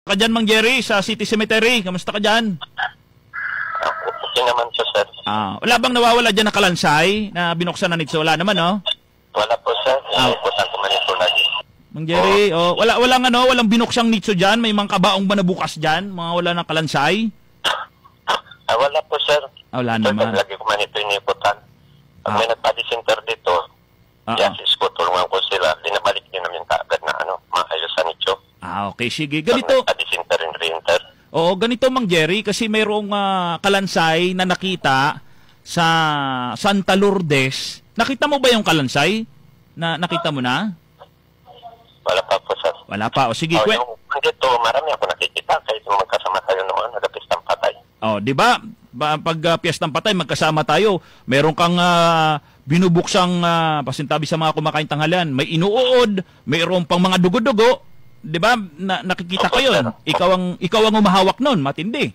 ka dyan, Mang Jerry, sa City Cemetery? Kamusta ka dyan? Okay naman po, sir. Wala bang nawawala dyan na kalansay na binuksan na nito? Wala naman, no? Wala po, sir. Inuuputan ko man ito lagi. Mang Jerry, walang binuksang nitso dyan? May mga kabaong ba na bukas dyan? Mga wala ng kalansay? Wala po, sir. Wala Sir, naman. lagi ko man ito iniuputan. Pag may nagpa-decenter dito, i-assist ko, tulungan ko sila. Binabalik din namin kaagad na maayusan ito. Okay, sige. Pag Ganito. nagpa-decenter and re-enter. Oo, ganito, Mang Jerry, kasi mayroong kalansay na nakita sa Santa Lourdes. Nakita mo ba yung kalansay? Nakita mo na? Wala pa po, sir. Wala pa. O sige, yung dito, marami ako nakikita kahit magkasama tayo noon, nagapistang patay. di ba? Pag piyestang patay, magkasama tayo. Meron kang binubuksang pasintabi sa mga kumakain tanghalian. May inuod, mayroon pang mga dugo-dugo. Di ba? Nakikita ko yun. Ikaw ang umahawak nun. Matindi.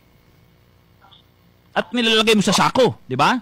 At nilalagay mo sa sako. Di ba?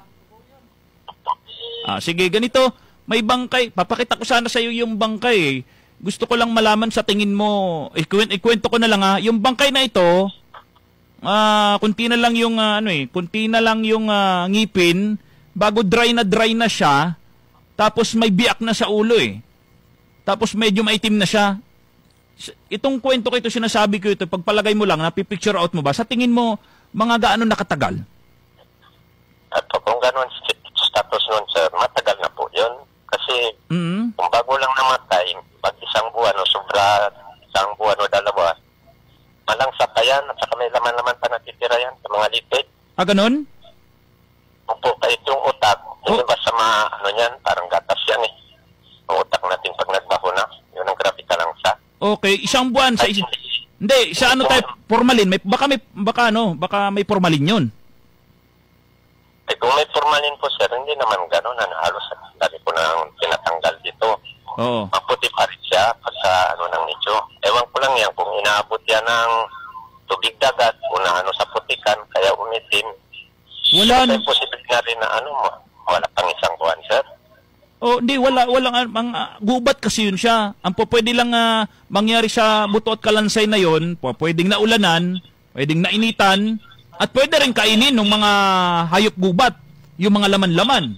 Sige, ganito. May bangkay. Papakita ko sana sa iyo yung bangkay. Gusto ko lang malaman sa tingin mo. Ikwento ko na lang yung bangkay na ito, kunti na lang yung kunti na lang yung ngipin bago dry na siya, tapos may biak na sa ulo Tapos medyo maitim na siya. Itong kwento ko ito, sinasabi ko ito, pagpalagay mo lang, napipicture out mo ba? Sa tingin mo, mga gaano nakatagal? At kung gano'n status nun, sir, matagal na po yun. Kasi kung bago lang namatay, pag isang buwan o sobra isang buwan o dalawa, malang sakayan at saka may laman-laman pa natitira yan sa mga lipid. Ganon? Opo, kahit yung utak, hindi ba sa yan, parang gatas yan Ang utak natin pag nagbaho na, yun ang grabita lang sa. Okay, isang buwan sa hindi, sa type formalin, baka may formalin yun. Kung may formalin po, sir, hindi naman gano'n. Halos dali ko nang tinatanggal dito. Oo. Maputi pa rin siya pagka ng nicho. Ewan ko lang yan kung inaabot yan ng tubig dagat o na sa putikan, kaya umitim. Wala na. Posible nga rin na wala pang isang buwan, sir. Hindi, walang gubat kasi yun siya. Ang pwede lang mangyari sa buto at kalansay na yun, pwedeng naulanan, pwedeng nainitan, at pwede rin kainin ng mga hayop gubat, yung mga laman-laman.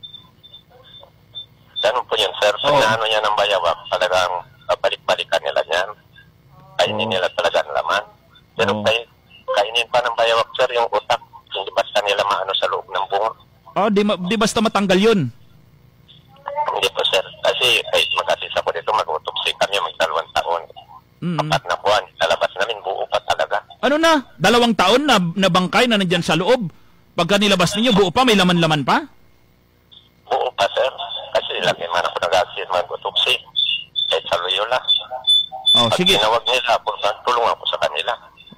Ganun po yun, sir. Pag yan ng bayawak, talagang balik-balikan nila yan. Kainin nila talaga ang laman. Pero kainin pa ng bayawak, sir, yung utak. Hindi basta nila sa loob ng bunga. Di basta matanggal yun. Hindi po, sir. Kasi mag-assist ako dito, mag-autopsy kami, mag-2 taon. 4 na buwan. Lalabas namin, buo pa talaga. 2 taon na bangkay na nandyan sa loob? Pagka nilabas ninyo, buo pa? May laman-laman pa? Buo pa, sir. Kasi lagi man ako nag-assist, mag-autopsy. Kahit sa Loyola. Pag sige. tinawag nila, tulungan ko sa kanila.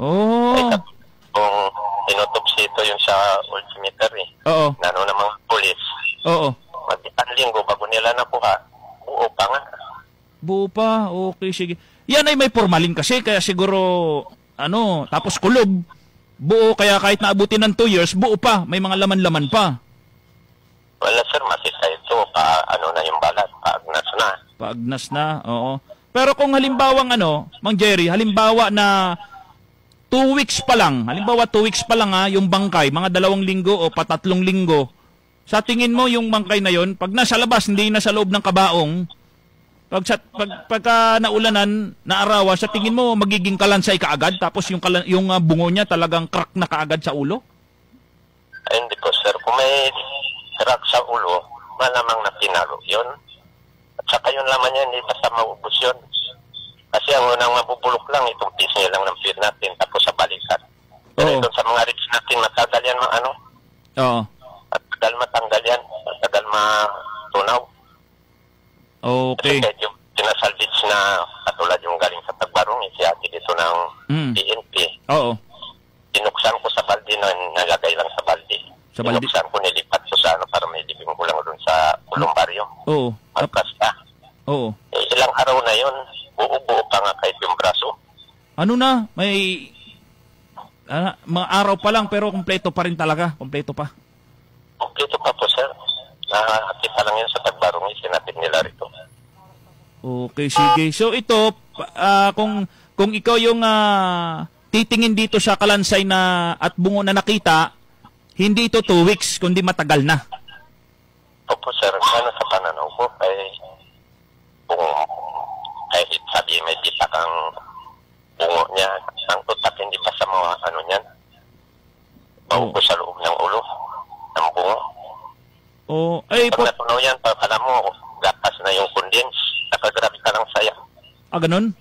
Kung inotopsy ito yung sa ultimeter ng mga polis. Mag-isang linggo bago nila nakuha, buo pa nga. Buo pa? Okay, sige. Yan ay may formalin kasi, kaya siguro, tapos kulob. Buo, kaya kahit naabutin ng 2 years, buo pa. May mga laman-laman pa. Wala, sir, masisa ito. Na yung balat, paagnas na. Paagnas na, oo. Pero kung halimbawang Mang Jerry, halimbawa na 2 weeks pa lang, yung bangkay, mga 2 linggo o 3 linggo, sa tingin mo yung bangkay na yon, pag nasa labas, hindi na sa loob ng kabaong, pagka naulanan, naarawan, sa tingin mo magiging kalansay kaagad, tapos yung bungo niya talagang crack na kaagad sa ulo? Ay, hindi po, sir. Kung may crack sa ulo, malamang na pinalo yun. At saka yung laman niya, hindi basta maubos yun. Kasi ang unang mabubulok lang, itong piece niya lang ng feed natin, tapos sa balikat. Pero doon sa mga ribs natin, matagal yan matagal matanggal yan, matagal matunaw. Okay. Kasi yung sinasalvage na katulad yung galing sa Tagbarong, isiyati dito ng PNP. Tinuksan ko sa balde na nalagay lang sa balde. Tinuksan ko, nilipat ko sa para may libing ko lang doon sa Columbario. Magkasta. Ilang araw na yun, buo-buo pa nga kahit yung braso. May mga araw pa lang pero kompleto pa rin talaga. Kompleto pa. Kompleto pa po, sir. Nakakita lang yun sa Tagbarong, isinapit nila rito. Okay, sige. So ito, kung kung ikaw yung titingin dito sa kalansay na at bungo na nakita, hindi ito 2 weeks, kundi matagal na. Opo, sir. Ano sa pananaw ko, kahit sabi may kita kang bungo niya, ang tutak hindi pa sa mga ano niyan. Bauko sa loob ng ulo, ng bungo. Pag natunaw yan, pagkala mo, gatas na yung condense, nakagrabe ka lang saya. Ganun?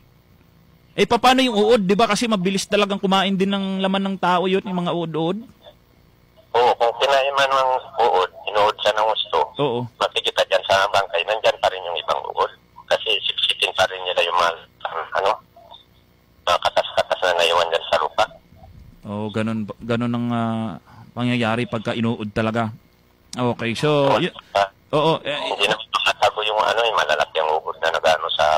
Paano yung uod? Di ba kasi mabilis talagang kumain din ng laman ng tao yun, yung mga uod-uod? Oo, kung kinain man ng uod, inuod siya ng gusto, makikita dyan sa bangkay, nandyan pa rin yung ibang uod. Kasi sipsipin pa rin nila yung mga katas-katas na naiwan dyan sa lupa. Ganun ang pangyayari pagka inuod talaga. Okay, so... hindi naman makatago yung malalaki ang uod na nag-ano sa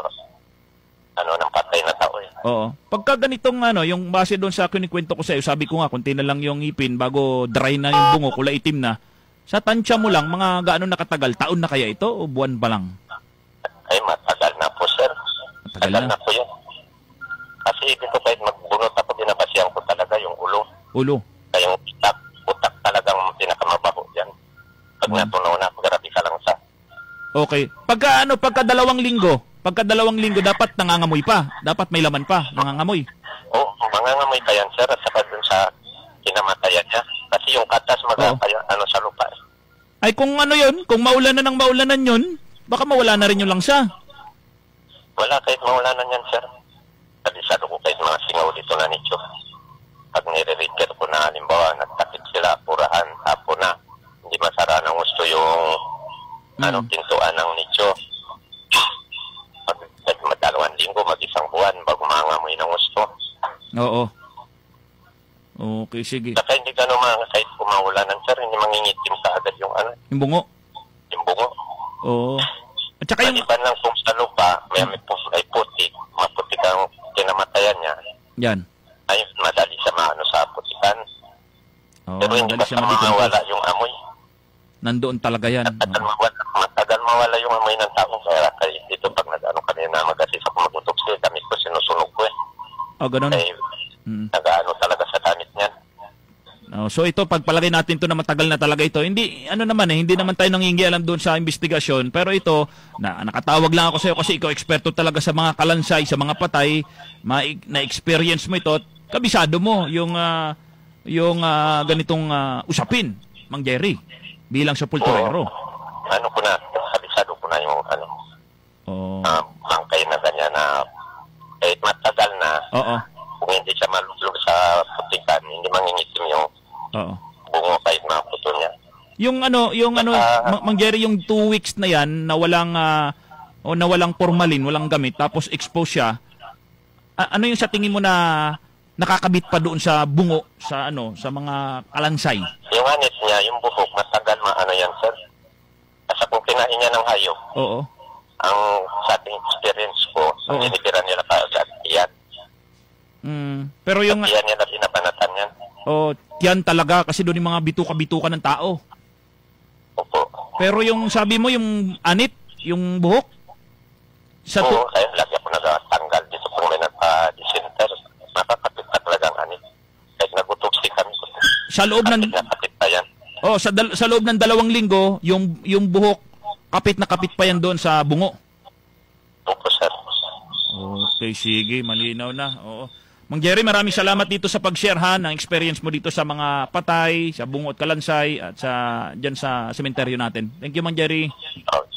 ng patay na tao eh. Pagka ganitong yung base doon sa kinikwento ko sa iyo, sabi ko nga, kunti na lang yung ngipin bago dry na yung bungo, kulay itim na. Sa tansya mo lang, mga gaano nakatagal? Taon na kaya ito o buwan pa lang? Ay, matagal na po, sir. Matagal na po yun. Kasi dito kahit magbunot ako, binabasihan ko talaga yung ulo. Kaya yung utak talagang pinakamabaho dyan. Pag natunaw na, grabe ka lang sa... Okay. Pagka 2 linggo, dapat nangangamoy pa. Dapat may laman pa, nangangamoy. Oo, mangangamoy pa yan, sir. At saka dun sa kinamatayan niya. Kasi yung katas sa lupa. Ay, kung yun, kung maulanan ng maulanan yun, baka mawala na rin yung langsa. Wala, kahit maulanan yan, sir. Kabisado ko kahit mga singaw dito na nicho. Pag nire-repair ko na, halimbawa, nagtakit sila, purahan, hapon na. Hindi masara ng gusto yung pintuan ng nicho. Pag 2 linggo, mag-1 buwan, bago mangamoy ng gusto. Oo. Okay, sige. Saka hindi gano'n kahit kumaulanan, sir, hindi mangingitim ka agad yung yung bungo? Yung bungo. Oo. At saka yung... Maliban lang kung sa lupa, may putik, maputik ang kinamatayan niya. Yan. Ay, madali siya sa putikan. Pero hindi basta mawala yung amoy. Nandoon talaga yan. Matagal mawala yung amoy ng taong kaya dito pag nag-ano kami na mag-asis ako mag-utok siya, damit ko sinusunog ko eh. Ganun. Nag-ano talaga sa damit niyan. So ito, pagpalagay natin to na matagal na talaga ito. Hindi, hindi naman tayo nangingialam doon sa investigasyon. Pero ito, nakatawag lang ako sa iyo kasi ikaw eksperto talaga sa mga kalansay, sa mga patay. Na-experience mo ito. Kabisado mo yung ganitong usapin, Mang Jerry, bilang sa pulturero. Kabisado ko na yung bangkay na ganyan na kahit matagal na. Kung hindi siya maluglog sa putikan, hindi mangingitim yung bungo kahit maputo niya. Mang Jerry, yung 2 weeks na yan na walang formalin, walang gamit, tapos expose siya, ano yung sa tingin mo na nakakabit pa doon sa bungo, sa mga kalansay? Yung anit niya, yung buhok, matagal yan, sir. Kasi kung kinain niya ng hayop, ang sa ating experience ko, ang tinitira nila kaagad, iyan. Pero yung... Iyan niya na binabanatan yan. Tiyan talaga, kasi doon yung mga bituka-bituka ng tao. Opo. Pero yung sabi mo, yung anit, yung buhok? Kaya lagi ako nagatanggal dito kung may nagpa-disinter. Nakakapit na talaga ang anit. Kahit nagutugsi kami. Sa loob ng... sa loob ng 2 linggo, yung buhok, kapit na kapit pa yan doon sa bungo. Opo, sir. Okay, sige, malinaw na. Oo. Mang Jerry, maraming salamat dito sa pag-share ng experience mo dito sa mga patay, sa bungo at kalansay, at dyan sa sementeryo natin. Thank you, Mang Jerry.